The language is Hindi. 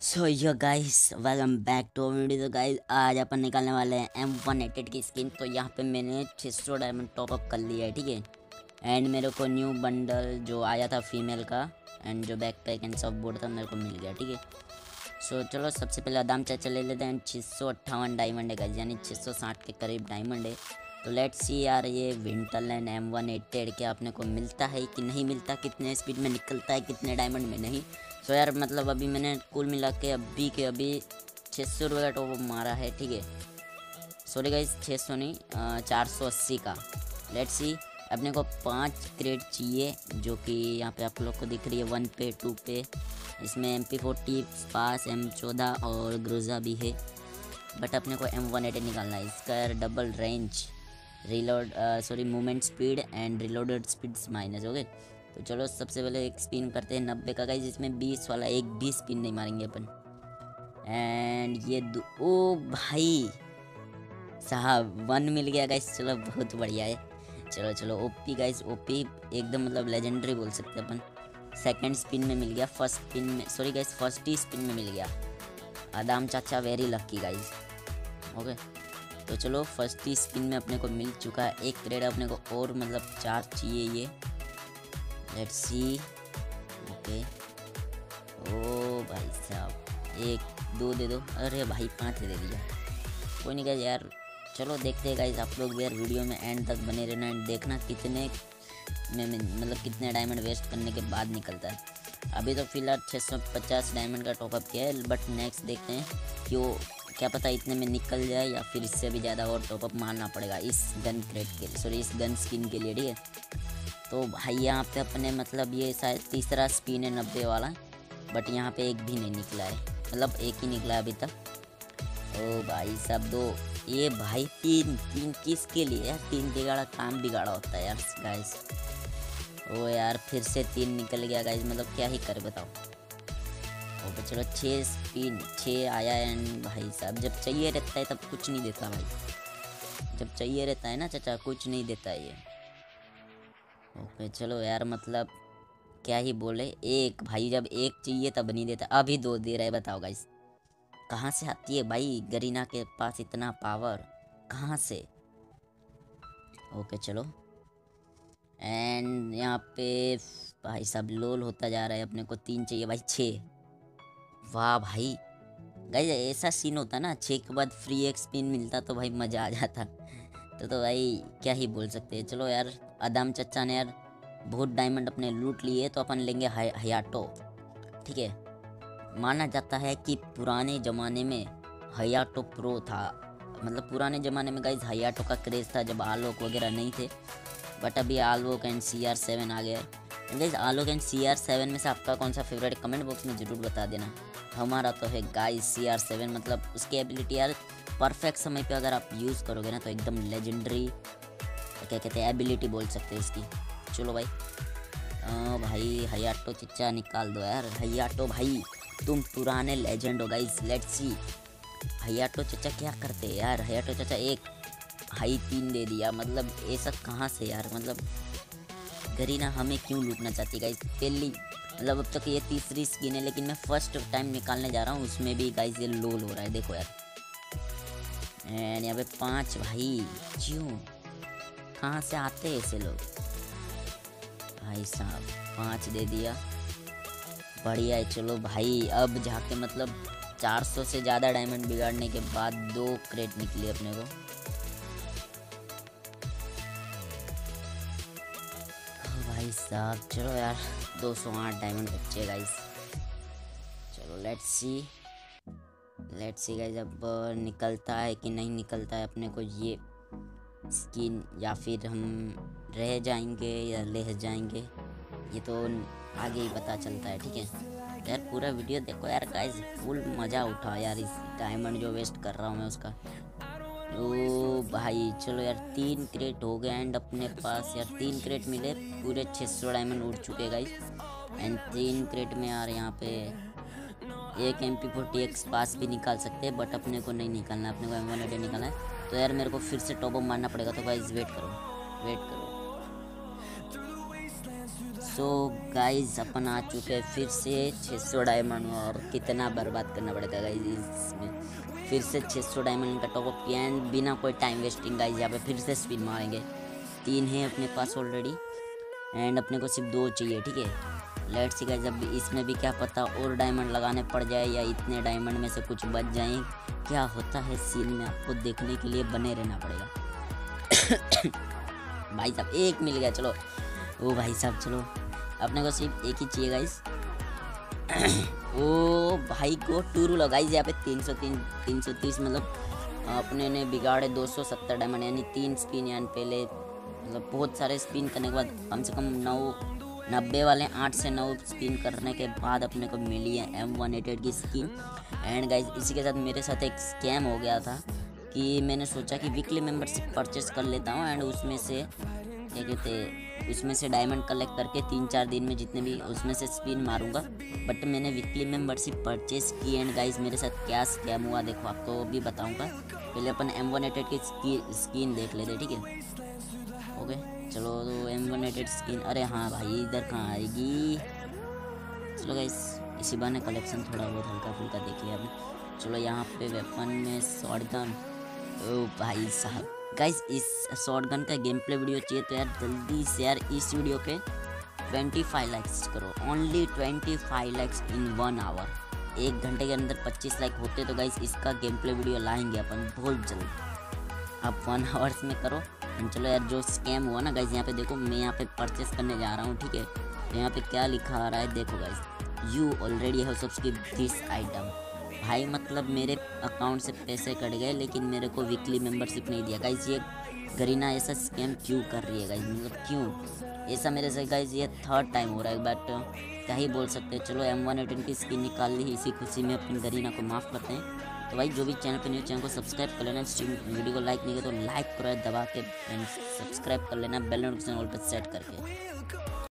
So yo guys welcome back to video. तो गाइस आज अपन निकालने वाले हैं M188 की स्किन। तो यहाँ पे मैंने 600 डायमंड टॉपअप कर लिया है, ठीक है। एंड मेरे को न्यू बंडल जो आया था फीमेल का एंड जो बैकपैक एंड सब बोर्ड था मेरे को मिल गया, ठीक है। सो चलो सबसे पहले अदाम चाचा ले लेते हैं। 658 डायमंड है गाइस, यानी 660 के करीब डायमंड है। तो लेट्स सी यार ये विंटरलैंड M188 क्या अपने को मिलता है कि नहीं मिलता, कितने स्पीड में निकलता है, कितने डायमंड में नहीं। सो यार मतलब अभी मैंने कुल मिला के अभी 600 रुपये का टॉप मारा है, ठीक है। सॉरी गाइस 600 नहीं 480 का। लेट्स सी अपने को 5 क्रेट चाहिए जो कि यहाँ पे आप लोग को दिख रही है 1 पे 2 पे। इसमें MP40 पास M14 और ग्रोजा भी है, बट अपने को M188 निकालना है। इसका double range reload sorry movement speed and reloaded speed minus हो गए। तो चलो सबसे पहले एक स्पिन करते हैं 90 का गाइस। इसमें 20 वाला एक भी स्पिन नहीं मारेंगे अपन। एंड ये ओ भाई साहब 1 मिल गया गाइस, चलो बहुत बढ़िया है। चलो चलो ओपी गाइस, ओपी एकदम मतलब लेजेंडरी बोल सकते हैं अपन। सेकंड स्पिन में मिल गया, फर्स्ट स्पिन में सॉरी गाइस फर्स्ट ही स्पिन में मिल गया। आदाम चाचा वेरी लकी गाइस। ओके तो चलो फर्स्ट ही स्पिन में अपने को मिल चुका है। एक क्रेड अपने को और मतलब 4 चाहिए ये। लेट्स सी ओके ओ भाई साहब 1 2 दे दो। अरे भाई 5 दे दिया, कोई नहीं गाइस यार। चलो देखते हैं गाइस, आप लोग यार वीडियो में एंड तक बने रहना एंड देखना कितने में मतलब कितने डायमंड वेस्ट करने के बाद निकलता है। अभी तो फिलहाल 650 डायमंड का टॉपअप किया है, बट नेक्स्ट देखते हैं कि वो क्या पता इतने में निकल जाए या फिर इससे भी ज़्यादा और टॉपअप मारना पड़ेगा इस गन क्रेट के लिए, सॉरी इस गन स्किन के लिए, ठीक है। तो भाई यहाँ पे अपने मतलब ये शायद तीसरा स्पिन है 90 वाला, बट यहाँ पे एक भी नहीं निकला है, मतलब एक ही निकला है अभी तक। ओ भाई सब दो ये भाई 3 किसके लिए यार, 3 बिगाड़ा काम बिगाड़ा होता है यार गाइस। ओ यार फिर से 3 निकल गया गाइस, मतलब क्या ही करे बताओ। और चलो 6 स्पिन 6 आया एंड भाई साहब जब चाहिए रहता है तब कुछ नहीं देता भाई, जब चाहिए रहता है ना चाचा कुछ नहीं देता है ये। ओके चलो यार मतलब क्या ही बोले, एक भाई जब एक चाहिए तब नहीं देता, अभी 2 दे रहा है बताओ गाइस। कहाँ से आती है भाई गरीना के पास इतना पावर, कहाँ से। ओके चलो एंड यहाँ पे भाई साहब लोल होता जा रहा है, अपने को 3 चाहिए भाई 6। वाह भाई गाइस ऐसा सीन होता ना 6 के बाद फ्री एक स्पिन मिलता तो भाई मज़ा आ जाता। तो भाई क्या ही बोल सकते हैं। चलो यार अदाम चचा ने यार बहुत डायमंड अपने लूट लिए, तो अपन लेंगे हयाटो, ठीक है। माना जाता है कि पुराने ज़माने में हयाटो प्रो था, मतलब पुराने ज़माने में गाइस हयाटो का क्रेज़ था जब आलोक वगैरह नहीं थे, बट अभी आलोक एंड CR7 आ गया है। गाइस आलोक एंड CR7 में से आपका कौन सा फेवरेट कमेंट बॉक्स में ज़रूर बता देना। हमारा तो है गाइस CR7, मतलब उसकी एबिलिटी यार परफेक्ट समय पे अगर आप यूज़ करोगे ना तो एकदम लेजेंडरी क्या कहते हैं एबिलिटी बोल सकते हैं इसकी। चलो भाई भाई हयाटो चिच्चा निकाल दो यार, हयाटो भाई तुम पुराने लेजेंड हो गाइस। लेट्स सी हयाटो चचा क्या करते हैं यार। हयाटो चचा एक भाई 3 दे दिया, मतलब ऐसा कहाँ से यार, मतलब गरीना हमें क्यों लूटना चाहती गाइस। पहली मतलब अब तक ये तीसरी स्किन है, लेकिन मैं फर्स्ट टाइम निकालने जा रहा हूँ, उसमें भी गाइस ये लोल हो रहा है देखो यार। एंड यहाँ पे 5 भाई क्यों कहाँ से आते हैं ऐसे लोग भाई साहब। 5 दे दिया, बढ़िया है। चलो भाई अब जाके मतलब 400 से ज़्यादा डायमंड बिगाड़ने के बाद 2 क्रेट निकली अपने को। भाई साहब चलो यार 208 डायमंड बच्चे गाइस। चलो लेट्स सी गाइस अब निकलता है कि नहीं निकलता है अपने को ये स्किन, या फिर हम रह जाएंगे या ले जाएंगे, ये तो आगे ही पता चलता है, ठीक है। यार पूरा वीडियो देखो यार गाइस, फुल मज़ा उठा यार इस डायमंड जो वेस्ट कर रहा हूँ मैं उसका। ओ भाई चलो यार 3 क्रेट हो गए एंड अपने पास यार 3 क्रेट मिले, पूरे 600 डायमंड उड़ चुके गाइस। एंड 3 क्रेट में यार यहाँ पे एक MP40 पास भी निकाल सकते हैं, बट अपने को नहीं निकालना, अपने को M188 निकालना है। तो यार मेरे को फिर से टॉप अप मारना पड़ेगा, तो गाइस वेट करो। सो गाइज अपन आ चुके हैं फिर से 600 डायमंड, और कितना बर्बाद करना पड़ेगा गाइज इसमें। फिर से 600 डायमंड का टॉपअप किया एंड बिना कोई टाइम वेस्टिंग गाइज यहाँ पे फिर से स्पिन मारेंगे। 3 है अपने पास ऑलरेडी एंड अपने को सिर्फ 2 चाहिए, ठीक है। लेट्स सी गाइज, अब इसमें भी क्या पता और डायमंड लगाने पड़ जाए या इतने डायमंड में से कुछ बच जाए। क्या होता है सीन में आपको देखने के लिए बने रहना पड़ेगा। भाई साहब एक मिल गया, चलो। ओ भाई साहब चलो, अपने को सिर्फ एक ही चाहिए गाइस। ओ भाई को टूरू लगाई यहाँ पे 330 मतलब अपने ने बिगाड़े 270 डायमंड, यानी 3 स्पिन, यानी पहले मतलब बहुत सारे स्पिन करने के बाद कम से कम 90 वाले 8 से 9 स्पिन करने के बाद अपने को मिली है M188 की स्किन। एंड गाइस इसी के साथ मेरे साथ एक स्कैम हो गया था कि मैंने सोचा कि वीकली मेंबरशिप परचेस कर लेता हूँ एंड उसमें से क्या कहते हैं, उसमें से डायमंड कलेक्ट करके 3-4 दिन में जितने भी उसमें से स्पिन मारूंगा। बट मैंने वीकली मेंबरशिप परचेस की एंड गाइस मेरे साथ क्या स्कैम हुआ देखो, आपको भी बताऊंगा। पहले अपन M188 की स्किन देख लेते, ठीक है। ओके चलो, तो M188 स्किन, अरे हाँ भाई इधर कहाँ आएगी। चलो गाइस इसी बहाने कलेक्शन थोड़ा बहुत हल्का फुल्का देख लिया आपने। चलो यहाँ पे वेपन में शॉटगन। ओ भाई साहब गाइस इस शॉटगन का गेम प्ले वीडियो चाहिए तो यार जल्दी से यार इस वीडियो पे 25 लाइक्स करो। Only 25 likes in 1 our. 1 घंटे के अंदर 25 लाइक होते तो गाइस इसका गेम प्ले वीडियो लाएंगे अपन बहुत जल्द। आप 1 आवर्स में करो। चलो यार जो स्कैम हुआ ना गाइस, यहाँ पे देखो मैं यहाँ पे परचेस करने जा रहा हूँ, ठीक है। तो यहाँ पे क्या लिखा आ रहा है देखो guys, you already have subscribe this item. भाई मतलब मेरे अकाउंट से पैसे कट गए लेकिन मेरे को वीकली मेंबरशिप नहीं दिया गाइस। ये गरीना ऐसा स्कैम क्यों कर रही है गाइस, मतलब क्यों ऐसा मेरे से गाइस, ये 3rd टाइम हो रहा है। बट क्या ही बोल सकते हैं। चलो M188 की स्किन निकाल ली, इसी खुशी में अपनी गरीना को माफ़ करते हैं। तो भाई जो भी चैनल पे न्यू चैनल को सब्सक्राइब कर लेना, वीडियो को लाइक नहीं किया तो लाइक करो दबा के, सब्सक्राइब कर लेना, बेल नोटिफिकेशन ऑल पे सेट करके।